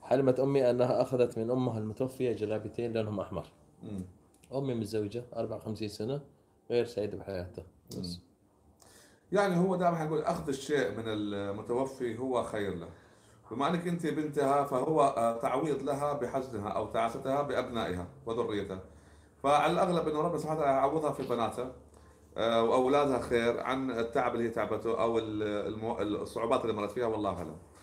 حلمت أمي أنها أخذت من أمها المتوفية جلابيتين لونهم أحمر. مم. أمي متزوجة 54 سنة، غير سعيدة بحياتها مم. بس. يعني هو دائما حيقول اخذ الشيء من المتوفي هو خير له. بما انك انت بنتها فهو تعويض لها بحزنها او تعاستها بابنائها وذريتها. فعلى الاغلب انه ربنا سبحانه وتعالى يعوضها في بناتها واولادها خير عن التعب اللي هي تعبته او الصعوبات اللي مرت فيها، والله اعلم.